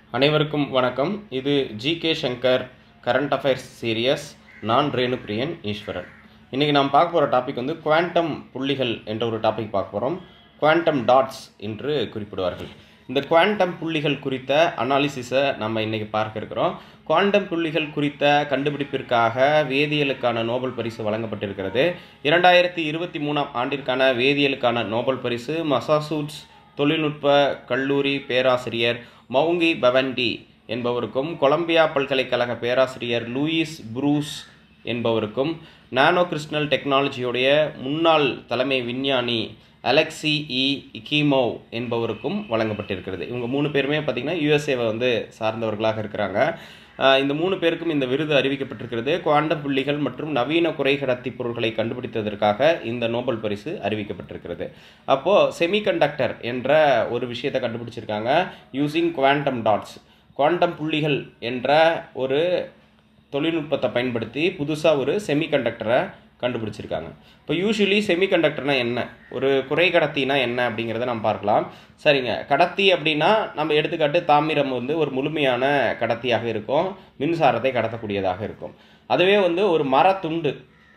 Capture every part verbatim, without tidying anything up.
அனைவருக்கும் வணக்கம். இது GK Shankar current affairs series. நான் ரேணுபிரியன் ஈஸ்வரன். இன்றைக்கி நாம் பார்க்க போகிற டாபிக் வந்து குவாண்டம் புள்ளிகள் என்ற ஒரு டாபிக் பார்க்க போகிறோம். குவாண்டம் டாட்ஸ் என்று குறிப்பிடுவார்கள். இந்த குவாண்டம் புள்ளிகள் குறித்த அனாலிசிஸை நம்ம இன்றைக்கி பார்க்க இருக்கிறோம். குவாண்டம் புள்ளிகள் குறித்த கண்டுபிடிப்பிற்காக வேதியியலுக்கான நோபல் பரிசு வழங்கப்பட்டிருக்கிறது. இரண்டாயிரத்தி இருபத்தி மூணாம் ஆண்டிற்கான வேதியியலுக்கான நோபல் பரிசு மசாசூட்ஸ் தொழில்நுட்ப கல்லூரி பேராசிரியர் மவுங்கி பவண்டி என்பவருக்கும், கொலம்பியா பல்கலைக்கழக பேராசிரியர் லூயிஸ் ப்ரூஸ் என்பவருக்கும், நானோ கிறிஸ்டல் டெக்னாலஜியுடைய முன்னாள் தலைமை விஞ்ஞானி அலெக்சி இ இகிமோவ் என்பவருக்கும் வழங்கப்பட்டிருக்கிறது. இவங்க மூணு பேருமே பார்த்திங்கன்னா யூஎஸ்ஏவை வந்து சார்ந்தவர்களாக இருக்கிறாங்க. இந்த மூணு பேருக்கும் இந்த விருது அறிவிக்கப்பட்டிருக்கிறது. குவாண்டம் புள்ளிகள் மற்றும் நவீன குறைகடத்தி பொருட்களை கண்டுபிடித்ததற்காக இந்த நோபல் பரிசு அறிவிக்கப்பட்டிருக்கிறது. அப்போது செமிகண்டக்டர் என்ற ஒரு விஷயத்தை கண்டுபிடிச்சிருக்காங்க யூசிங் குவாண்டம் டாட்ஸ். குவாண்டம் புள்ளிகள் என்ற ஒரு தொழில்நுட்பத்தை பயன்படுத்தி புதுசாக ஒரு செமிகண்டக்டரை கண்டுபிடிச்சிருக்காங்க. இப்போ யூஸ்வலி செமிகண்டக்டர்னா என்ன, ஒரு குறைகடத்தினா என்ன அப்படிங்கிறத நம்ம பார்க்கலாம். சரிங்க, கடத்தி அப்படின்னா நம்ம எடுத்துக்காட்டு தாமிரம் வந்து ஒரு முழுமையான கடத்தியாக இருக்கும், மின்சாரத்தை கடத்தக்கூடியதாக இருக்கும். அதுவே வந்து ஒரு மரத்துண்டு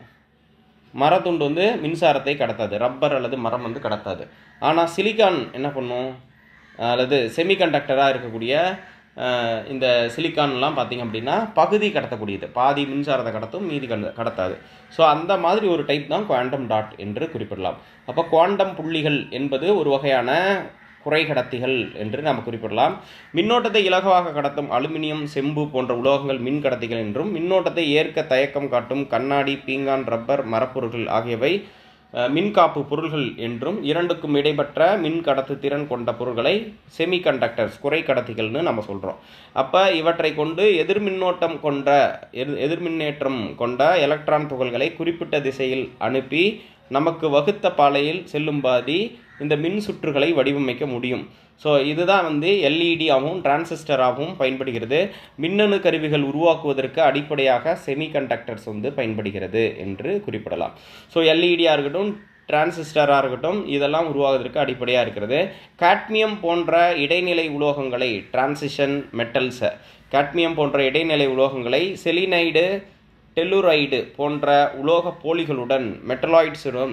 மரத்துண்டு வந்து மின்சாரத்தை கடத்தாது, ரப்பர் அல்லது மரம் வந்து கடத்தாது. ஆனால் சிலிக்கான் என்ன பண்ணும், அல்லது செமிகண்டக்டராக இருக்கக்கூடிய இந்த சிலிக்கான்லாம் பார்த்திங்க அப்படின்னா பகுதி கடத்தக்கூடியது, பாதி மின்சாரத்தை கடத்தும், மீதி கடத்தாது. ஸோ அந்த மாதிரி ஒரு டைப் தான் குவாண்டம் டாட் என்று குறிப்பிடலாம். அப்போ குவாண்டம் புள்ளிகள் என்பது ஒரு வகையான குறைகடத்திகள் என்று நாம் குறிப்பிடலாம். மின்னோட்டத்தை இலகுவாக கடத்தும் அலுமினியம், செம்பு போன்ற உலோகங்கள் மின் கடத்திகள் என்றும், மின்னோட்டத்தை ஏற்க தயக்கம் காட்டும் கண்ணாடி, பீங்கான், ரப்பர், மரப்பொருட்கள் ஆகியவை மின்காப்பு பொருள்கள் என்றும், இரண்டுக்கும் இடைப்பட்ட மின் கடத்து திறன் கொண்ட பொருட்களை செமிகண்டக்டர்ஸ் குறை கடத்திகள்னு நம்ம சொல்கிறோம். அப்போ இவற்றை கொண்டு எதிர்மின்னோட்டம் கொண்ட எதிர் எதிர்மின்னேற்றம் கொண்ட எலக்ட்ரான் துகள்களை குறிப்பிட்ட திசையில் அனுப்பி நமக்கு வகுத்த பாதையில் செல்லும்பாதி இந்த மின் சுற்றுகளை வடிவமைக்க முடியும். ஸோ இதுதான் வந்து எல்இடி ஆகவும் டிரான்சிஸ்டராகவும் பயன்படுகிறது. மின்னணு கருவிகள் உருவாக்குவதற்கு அடிப்படையாக செமிகண்டக்டர்ஸ் வந்து பயன்படுகிறது என்று குறிப்பிடலாம். ஸோ எல்இடியாக இருக்கட்டும், டிரான்சிஸ்டராக இருக்கட்டும், இதெல்லாம் உருவாகுவதற்கு அடிப்படையாக இருக்கிறது. காட்மியம் போன்ற இடைநிலை உலோகங்களை, டிரான்சிஷன் மெட்டல்ஸை, காட்மியம் போன்ற இடைநிலை உலோகங்களை செலினைடு, டெல்லுரைடு போன்ற உலோக போலிகளுடன், மெட்டலாய்ட்ஸுடன்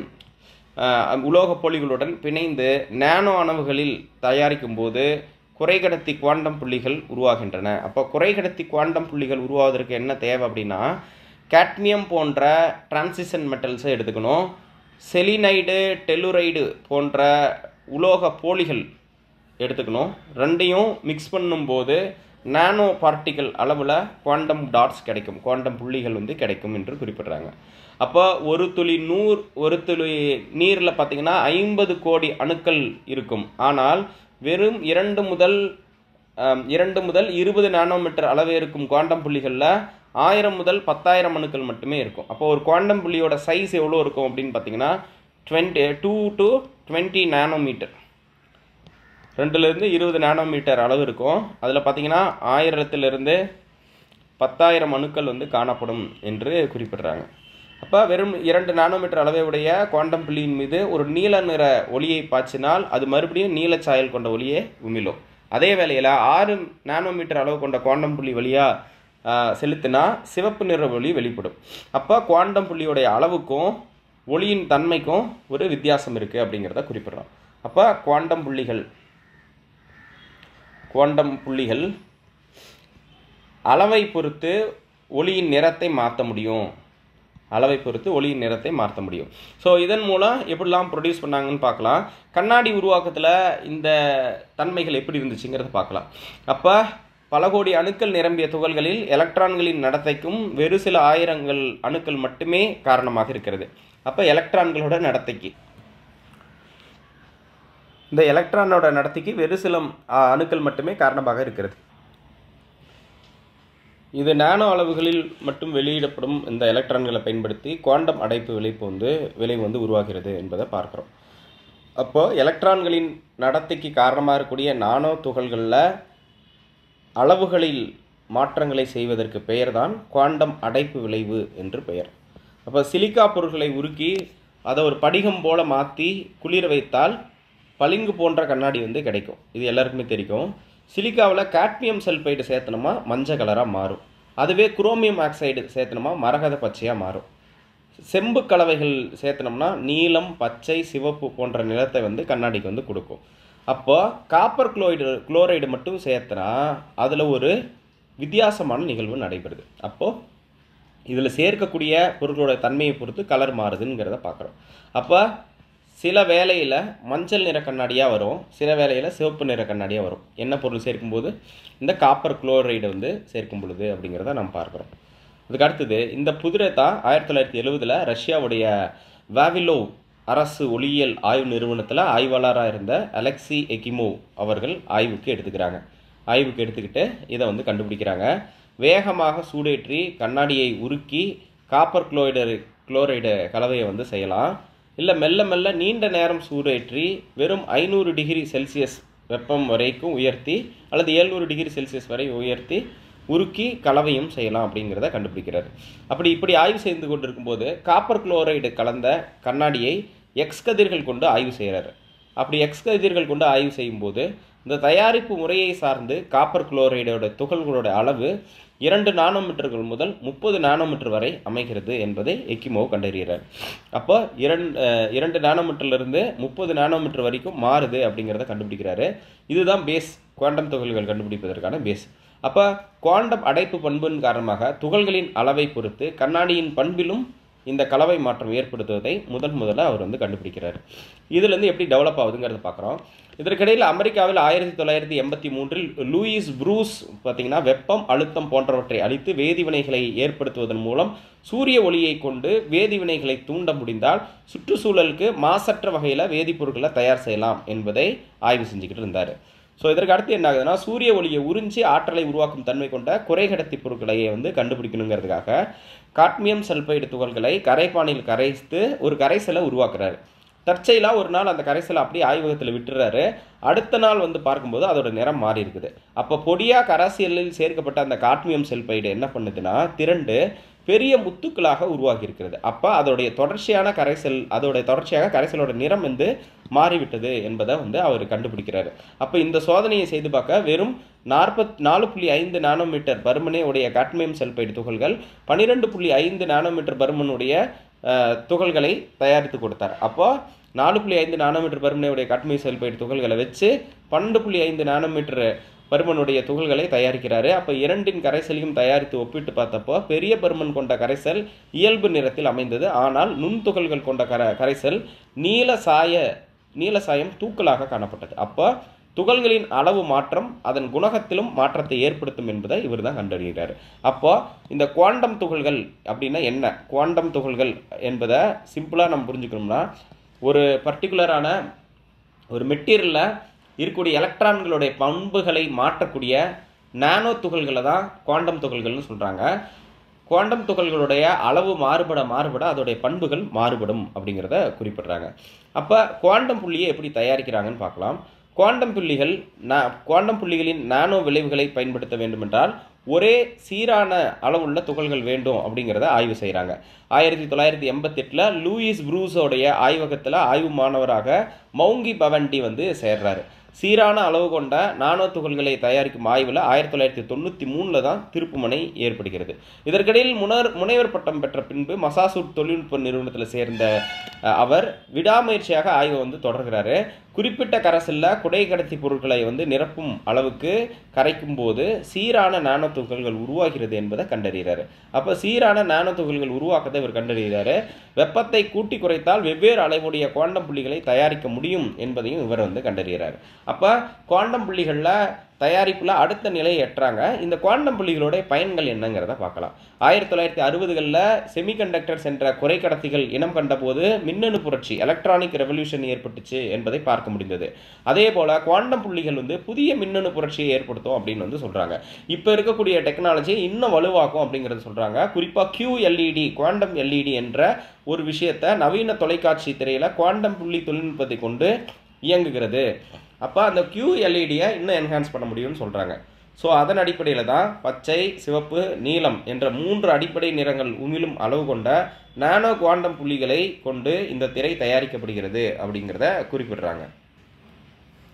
உலோக போலிகளுடன் பிணைந்து நானோ அணுவுகளில் தயாரிக்கும் போது குறைகடத்தி குவாண்டம் புள்ளிகள் உருவாகின்றன. அப்போ குறைகடத்தி குவாண்டம் புள்ளிகள் உருவாவதற்கு என்ன தேவை அப்படின்னா, காட்மியம் போன்ற டிரான்சிஷன் மெட்டல்ஸை எடுத்துக்கணும், செலினைடு, டெல்லுரைடு போன்ற உலோக போலிகள் எடுத்துக்கணும். ரெண்டையும் மிக்ஸ் பண்ணும்போது நானோ பார்ட்டிக்கல் அளவில் குவாண்டம் டாட்ஸ் கிடைக்கும், குவாண்டம் புள்ளிகள் வந்து கிடைக்கும் என்று குறிப்பிட்றாங்க. அப்போ ஒரு துளி நூறு ஒரு துளி நீரில் பார்த்திங்கன்னா ஐம்பது கோடி அணுக்கள் இருக்கும். ஆனால் வெறும் இரண்டு முதல் இரண்டு முதல் இருபது நானோமீட்டர் அளவு இருக்கும் குவாண்டம் புள்ளிகளில் ஆயிரம் முதல் பத்தாயிரம் அணுக்கள் மட்டுமே இருக்கும். அப்போ ஒரு குவாண்டம் புள்ளியோட சைஸ் எவ்வளோ இருக்கும் அப்படின்னு பார்த்திங்கன்னா twenty two to twenty nanometer, ரெண்டுலேருந்து இருபது நானோமீட்டர் அளவு இருக்கும். அதில் பார்த்திங்கன்னா ஆயிரத்திலிருந்து பத்தாயிரம் அணுக்கள் வந்து காணப்படும் என்று குறிப்பிட்றாங்க. அப்போ வெறும் இரண்டு நானோமீட்டர் அளவையுடைய குவாண்டம் புள்ளியின் மீது ஒரு நீல நிற ஒளியை பாய்ச்சினால் அது மறுபடியும் நீலச்சாயல் கொண்ட ஒளியை உமிழும். அதே வேளையில் ஆறு நானோமீட்டர் அளவு கொண்ட குவாண்டம் புள்ளி வழியாக செலுத்தினா சிவப்பு நிற ஒளி வெளிப்படும். அப்போ குவாண்டம் புள்ளியோடைய அளவுக்கும் ஒளியின் தன்மைக்கும் ஒரு வித்தியாசம் இருக்குது அப்படிங்கிறத குறிப்பிட்றோம். அப்போ குவாண்டம் புள்ளிகள் குவாண்டம் புள்ளிகள் அளவை பொறுத்து ஒளியின் நிறத்தை மாற்ற முடியும் அளவை பொறுத்து ஒளியின் நிறத்தை மாற்ற முடியும். ஸோ இதன் மூலம் எப்படிலாம் ப்ரொடியூஸ் பண்ணாங்கன்னு பார்க்கலாம். கண்ணாடி உருவாக்கத்தில் இந்த தன்மைகள் எப்படி இருந்துச்சுங்கிறத பார்க்கலாம். அப்போ பல கோடி அணுக்கள் நிரம்பிய துகள்களில் எலக்ட்ரான்களின் நடத்தைக்கும் வெறு சில ஆயிரங்கள் அணுக்கள் மட்டுமே காரணமாக இருக்கிறது. அப்போ எலக்ட்ரான்களோட நடத்தைக்கு இந்த எலக்ட்ரானோட நடத்தைக்கு வெறு சில அணுக்கள் மட்டுமே காரணமாக இருக்கிறது. இது நானோ அளவுகளில் மட்டும் வெளியிடப்படும் இந்த எலக்ட்ரான்களை பயன்படுத்தி குவாண்டம் அடைப்பு விளைவு வந்து விளைவு வந்து உருவாகிறது என்பதை பார்க்குறோம். அப்போது எலக்ட்ரான்களின் நடத்தைக்கு காரணமாக இருக்கக்கூடிய நானோ துகள்களில் அளவுகளில் மாற்றங்களை செய்வதற்கு பெயர் தான் குவாண்டம் அடைப்பு விளைவு என்று பெயர். அப்போ சிலிக்கா பொருட்களை உருக்கி அதை ஒரு படிகம் போல் மாற்றி குளிர வைத்தால் பளிங்கு போன்ற கண்ணாடி வந்து கிடைக்கும். இது எல்லாருக்குமே தெரியும். சிலிக்காவில் காட்மியம் சல்ஃபைடு சேர்த்தனோமா மஞ்சள் கலராக மாறும். அதுவே குரோமியம் ஆக்சைடு சேர்த்தனோமா மரகத பச்சையாக மாறும். செம்பு கலவைகள் சேர்த்தனோம்னா நீலம், பச்சை, சிவப்பு போன்ற நிறத்தை வந்து கண்ணாடிக்கு வந்து கொடுக்கும். அப்போ காப்பர் குளோரைடு குளோரைடு மட்டும் சேர்த்தனா அதில் ஒரு வித்தியாசமான நிகழ்வு நடைபெறுது. அப்போது இதில் சேர்க்கக்கூடிய பொருட்களோட தன்மையை பொறுத்து கலர் மாறுதுங்கிறத பார்க்குறோம். அப்போ சில வேளையில் மஞ்சள் நிற கண்ணாடியாக வரும், சில வேளையில் சிவப்பு நிற கண்ணாடியாக வரும். என்ன பொருள் சேர்க்கும்போது? இந்த காப்பர் குளோரைடு வந்து சேர்க்கும் பொழுது அப்படிங்கிறத நம்ம பார்க்குறோம். அதுக்கு அடுத்தது இந்த புதிரை தான் ஆயிரத்தி தொள்ளாயிரத்தி எழுபதில் ரஷ்யாவுடைய வாவிலோவ் அரசு ஒளியியல் ஆய்வு நிறுவனத்தில் ஆய்வாளராக இருந்த அலெக்சி எகிமோவ் அவர்கள் ஆய்வுக்கு எடுத்துக்கிறாங்க. ஆய்வுக்கு எடுத்துக்கிட்டு இதை வந்து கண்டுபிடிக்கிறாங்க. வேகமாக சூடேற்றி கண்ணாடியை உருக்கி காப்பர் குளோரைடு குளோரைடு கலவையை வந்து செய்யலாம். இல்லை மெல்ல மெல்ல நீண்ட நேரம் சூடேற்றி வெறும் ஐநூறு டிகிரி செல்சியஸ் வெப்பம் வரைக்கும் உயர்த்தி அல்லது எழுநூறு டிகிரி செல்சியஸ் வரை உயர்த்தி உருக்கி கலவையும் செய்யலாம் அப்படிங்கிறத கண்டுபிடிக்கிறார். அப்படி இப்படி ஆய்வு செய்து கொண்டு இருக்கும்போது காப்பர் குளோரைடு கலந்த கண்ணாடியை எக்ஸ் கதிர்கள் கொண்டு ஆய்வு செய்கிறாரு. அப்படி எக்ஸ் கதிர்கள் கொண்டு ஆய்வு செய்யும்போது இந்த தயாரிப்பு முறையை சார்ந்து காப்பர் குளோரைடோட துகள்களோட அளவு இரண்டு நானோமீட்டர்கள் முதல் முப்பது நானோமீட்டர் வரை அமைகிறது என்பதை எக்கிமோவ் கண்டறிகிறார். அப்போ இரண்டு இரண்டு நானோமீட்டர்லேருந்து முப்பது நானோமீட்டர் வரைக்கும் மாறுது அப்படிங்கிறத கண்டுபிடிக்கிறாரு. இதுதான் பேஸ், குவாண்டம் துகள்கள் கண்டுபிடிப்பதற்கான பேஸ். அப்போ குவாண்டம் அடைப்பு பண்பின் காரணமாக துகள்களின் அளவை பொறுத்து கண்ணாடியின் பண்பிலும் இந்த கலவை மாற்றம் ஏற்படுத்துவதை முதன் முதல்ல அவர் வந்து கண்டுபிடிக்கிறார். இதுலேருந்து எப்படி டெவலப் ஆகுதுங்கிறத பார்க்குறோம். இதற்கிடையில் அமெரிக்காவில் ஆயிரத்தி தொள்ளாயிரத்தி எண்பத்தி மூன்றில் லூயிஸ் ப்ரூஸ் பார்த்திங்கன்னா வெப்பம், அழுத்தம் போன்றவற்றை அளித்து வேதிவினைகளை ஏற்படுத்துவதன் மூலம் சூரிய ஒளியை கொண்டு வேதிவினைகளை தூண்ட முடிந்தால் சுற்றுச்சூழலுக்கு மாசற்ற வகையில் வேதிப்பொருட்களை தயார் செய்யலாம் என்பதை ஆய்வு செஞ்சுக்கிட்டு இருந்தார். ஸோ இதற்கு அடுத்து என்ன ஆகுதுன்னா, சூரிய ஒளியை உறிஞ்சி ஆற்றலை உருவாக்கும் தன்மை கொண்ட குறைகடத்தி பொருட்களையே வந்து கண்டுபிடிக்கணுங்கிறதுக்காக காட்மியம் சல்ஃபைடு துகள்களை கரைப்பானில் கரைத்து ஒரு கரைசலை உருவாக்குறாரு. தற்செயலாக ஒரு நாள் அந்த கரைசலை அப்படியே ஆய்வகத்தில் விட்டுறாரு. அடுத்த நாள் வந்து பார்க்கும்போது அதோட நிறம் மாறி இருக்குது. அப்போ பொடியாக கரைசலில் சேர்க்கப்பட்ட அந்த காட்மியம் சல்ஃபைடு என்ன பண்ணுதுன்னா திரண்டு பெரிய முத்துக்களாக உருவாகி இருக்கிறது. அப்போ அதோடைய தொடர்ச்சியான கரைசல் அதோடைய தொடர்ச்சியாக கரைசலோட நிறம் வந்து மாறிவிட்டது என்பதை வந்து அவர் கண்டுபிடிக்கிறாரு. அப்போ இந்த சோதனையை செய்து பார்க்க வெறும் நாற்பத்தி நாலு புள்ளி ஐந்து நானோமீட்டர் பருமனே உடைய காட்மியம் சல்ஃபைடு துகள்கள் பன்னிரெண்டு புள்ளி ஐந்து நானோமீட்டர் பருமனுடைய துகள்களை தயாரித்து கொடுத்தார். அப்போ நாலு புள்ளி ஐந்து நானோமீட்டர் பருமனே உடைய காட்மியம் சல்ஃபைடு துகள்களை வச்சு பன்னெண்டு புள்ளி ஐந்து நானோமீட்டர் பருமனுடைய துகள்களை தயாரிக்கிறாரு. அப்போ இரண்டின் கரைசலையும் தயாரித்து ஒப்பிட்டு பார்த்தப்போ பெரிய பருமன் கொண்ட கரைசல் இயல்பு நிறத்தில் அமைந்தது. ஆனால் நுண்துகள்கள் கொண்ட கர கரைசல் நீல சாய நீல சாயம் தூக்கலாக காணப்பட்டது. அப்போ துகள்களின் அளவு மாற்றம் அதன் குணகத்திலும் மாற்றத்தை ஏற்படுத்தும் என்பதை இவர் தான் கண்டறிகிறார். அப்போ இந்த குவாண்டம் துகள்கள் அப்படின்னா என்ன? குவாண்டம் துகள்கள் என்பதை சிம்பிளாக நம்ம புரிஞ்சுக்கணும்னா ஒரு பர்டிகுலரான ஒரு மெட்டீரியலில் இருக்கக்கூடிய எலக்ட்ரான்களுடைய பண்புகளை மாற்றக்கூடிய நானோ துகள்களை தான் குவாண்டம் துகள்கள்னு சொல்கிறாங்க. குவாண்டம் துகள்களுடைய அளவு மாறுபட மாறுபட அதோடைய பண்புகள் மாறுபடும் அப்படிங்கிறத குறிப்பிட்றாங்க. அப்போ குவாண்டம் புள்ளியை எப்படி தயாரிக்கிறாங்கன்னு பார்க்கலாம். குவாண்டம் புள்ளிகள் நா குவாண்டம் புள்ளிகளின் நானோ விளைவுகளை பயன்படுத்த வேண்டுமென்றால் ஒரே சீரான அளவுள்ள துகள்கள் வேண்டும் அப்படிங்கிறத ஆய்வு செய்கிறாங்க. ஆயிரத்தி தொள்ளாயிரத்தி எண்பத்தி எட்டில் லூயிஸ் ப்ரூஸோடைய ஆய்வகத்தில் ஆய்வு மாணவராக மௌங்கி பவண்டி வந்து சேர்றாரு. சீரான அளவு கொண்ட நானோ துகள்களை தயாரிக்கும் ஆய்வில் ஆயிரத்தி தொள்ளாயிரத்தி தொண்ணூற்றி மூணில் தான் திருப்புமுனை ஏற்படுகிறது. இதற்கிடையில் முனர் முனைவர் பட்டம் பெற்ற பின்பு மசாசூட் தொழில்நுட்ப நிறுவனத்தில் சேர்ந்த அவர் விடாமுயற்சியாக ஆய்வை வந்து தொடர்கிறாரு. குறிப்பிட்ட கரைசலில் குடை கடத்தி பொருட்களை வந்து நிரப்பும் அளவுக்கு கரைக்கும் போது சீரான நானோ துகள்கள் உருவாகிறது என்பதை கண்டறிகிறாரு. அப்போ சீரான நானோ துகள்கள் உருவாக்கத்தை இவர் கண்டறிகிறாரு. வெப்பத்தை கூட்டி குறைத்தால் வெவ்வேறு அளவுடைய குவாண்டம் புள்ளிகளை தயாரிக்க முடியும் என்பதையும் இவர் வந்து கண்டறிகிறார். அப்போ குவாண்டம் புள்ளிகளில் தயாரிப்பில் அடுத்த நிலையை எட்டுறாங்க. இந்த குவாண்டம் புள்ளிகளோட பயன்கள் என்னங்கிறத பார்க்கலாம். ஆயிரத்தி தொள்ளாயிரத்தி அறுபதுகளில் செமிகண்டக்டர்ஸ் என்ற குறைக்கடத்திகள் இனம் கண்டபோது மின்னணு புரட்சி எலக்ட்ரானிக் ரெவல்யூஷன் ஏற்பட்டுச்சு என்பதை பார்க்க முடிந்தது. அதே போல் குவாண்டம் புள்ளிகள் வந்து புதிய மின்னணு புரட்சியை ஏற்படுத்தும் அப்படின்னு வந்து சொல்கிறாங்க. இப்போ இருக்கக்கூடிய டெக்னாலஜியை இன்னும் வலுவாக்கும் அப்படிங்கிறத சொல்கிறாங்க. குறிப்பாக கியூ எல்இடி குவாண்டம் எல்இடி என்ற ஒரு விஷயத்தை நவீன தொலைக்காட்சி திரையில் குவாண்டம் புள்ளி தொழில்நுட்பத்தை கொண்டு இயங்குகிறது. அப்போ அந்த கியூ எல்இடியை இன்னும் என்ஹான்ஸ் பண்ண முடியும்னு சொல்கிறாங்க. ஸோ அதன் அடிப்படையில் தான் பச்சை, சிவப்பு, நீலம் என்ற மூன்று அடிப்படை நிறங்கள் உமிழும் அளவு கொண்ட நானோ குவாண்டம் புள்ளிகளை கொண்டு இந்த திரை தயாரிக்கப்படுகிறது அப்படிங்கிறத குறிப்பிடுறாங்க.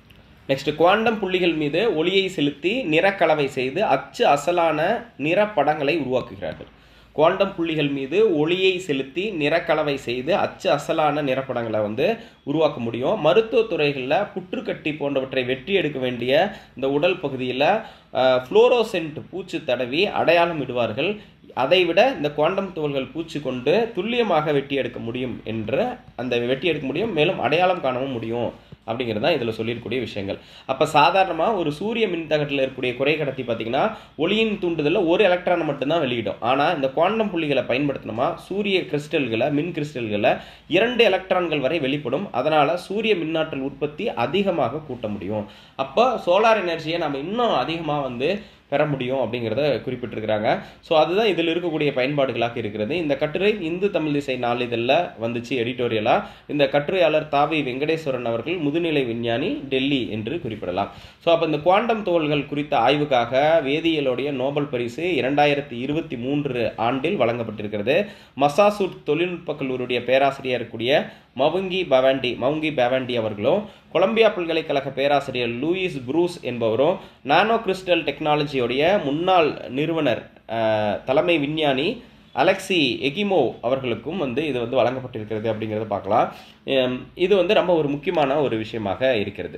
நெக்ஸ்ட் குவாண்டம் புள்ளிகள் மீது ஒளியை செலுத்தி நிறக்கலவை செய்து அச்சு அசலான நிறப்படங்களை உருவாக்குகிறார்கள். குவாண்டம் புள்ளிகள் மீது ஒளியை செலுத்தி நிறக்கலவை செய்து அச்சு அசலான நிறப்படங்களை வந்து உருவாக்க முடியும். மருத்துவ துறைகளில் புற்றுக்கட்டி போன்றவற்றை வெட்டி எடுக்க வேண்டிய இந்த உடல் பகுதியில் ஃப்ளோரோசென்ட் பூச்சு தடவி அடையாளம் இடுவார்கள். அதைவிட இந்த குவாண்டம் துகள்கள் பூச்சி கொண்டு துல்லியமாக வெட்டி எடுக்க முடியும் என்று அந்த வெட்டி எடுக்க முடியும், மேலும் அடையாளம் காணவும் முடியும் அப்படிங்கிறது தான் இதில் சொல்லியிருக்கக்கூடிய விஷயங்கள். அப்போ சாதாரணமாக ஒரு சூரிய மின்தகட்டில் இருக்கக்கூடிய குறை கடத்தி பார்த்தீங்கன்னா ஒளியின் தூண்டுதலில் ஒரு எலக்ட்ரானை மட்டும்தான் வெளியிடும். ஆனால் இந்த குவாண்டம் புள்ளிகளை பயன்படுத்தினோமா சூரிய கிறிஸ்டல்களை மின் கிறிஸ்டல்களை இரண்டு எலக்ட்ரான்கள் வரை வெளிப்படும். அதனால் சூரிய மின்னாற்றல் உற்பத்தி அதிகமாக கூட்ட முடியும். அப்போ சோலார் எனர்ஜியை நம்ம இன்னும் அதிகமாக வந்து பெற முடியும் அப்படிங்கிறத குறிப்பிட்டிருக்கிறாங்க. ஸோ அதுதான் இதில் இருக்கக்கூடிய பயன்பாடுகளாக இருக்கிறது. இந்த கட்டுரை இந்து தமிழ் திசை நாளிதழில் வந்துச்சு எடிட்டோரியலாக. இந்த கட்டுரையாளர் தாவி வெங்கடேஸ்வரன் அவர்கள் முதுநிலை விஞ்ஞானி, டெல்லி என்று குறிப்பிடலாம். ஸோ அப்போ இந்த குவாண்டம் துகள்கள் குறித்த ஆய்வுக்காக வேதியியலுடைய நோபல் பரிசு இரண்டாயிரத்தி இருபத்தி மூன்று ஆண்டில் வழங்கப்பட்டிருக்கிறது. மசாசூட் தொழில்நுட்ப கல்லூரியுடைய பேராசிரியர் இருக்கக்கூடிய மவுங்கி பவாண்டி மவுங்கி பவாண்டி அவர்களும், கொலம்பியா பல்கலைக்கழக பேராசிரியர் லூயிஸ் ப்ரூஸ் என்பவரும், நானோ கிறிஸ்டல் டெக்னாலஜியோடைய முன்னாள் நிறுவனர் தலைமை விஞ்ஞானி அலெக்சி எகிமோ அவர்களுக்கும் வந்து இது வந்து வழங்கப்பட்டிருக்கிறது அப்படிங்கிறத பார்க்கலாம். இது வந்து ரொம்ப ஒரு முக்கியமான ஒரு விஷயமாக இருக்கிறது.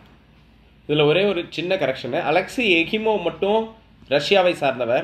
இதில் ஒரே ஒரு சின்ன கரெக்ஷனு, அலெக்சி எகிமோ மட்டும் ரஷ்யாவை சார்ந்தவர்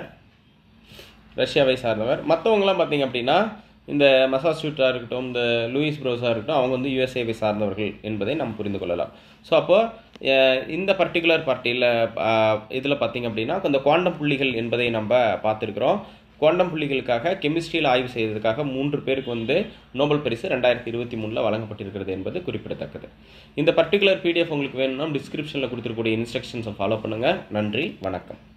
ரஷ்யாவை சார்ந்தவர் மற்றவங்களாம் பார்த்தீங்க அப்படின்னா இந்த மசாசூட்டாக இருக்கட்டும், இந்த லூயிஸ் ப்ரோஸாக இருக்கட்டும், அவங்க வந்து யுஎஸ்ஏவை சார்ந்தவர்கள் என்பதை நாம் புரிந்து கொள்ளலாம். ஸோ அப்போ இந்த பர்டிகுலர் பார்ட்டியில் இதில் பார்த்திங்க அப்படின்னா இந்த குவாண்டம் புள்ளிகள் என்பதை நம்ம பார்த்துருக்குறோம். குவாண்டம் புள்ளிகளுக்காக கெமிஸ்ட்ரியில் ஆய்வு செய்ததுக்காக மூன்று பேருக்கு வந்து நோபல் பரிசு ரெண்டாயிரத்தி இருபத்தி மூணில் வழங்கப்பட்டிருக்கிறது என்பது குறிப்பிடத்தக்கது. இந்த பர்டிகுலர் பிடிஎஃப் உங்களுக்கு வேணும்னா டிஸ்கிரிப்ஷனில் கொடுத்துருக்கூடிய இன்ஸ்ட்ரக்ஷன்ஸை ஃபாலோ பண்ணுங்கள். நன்றி, வணக்கம்.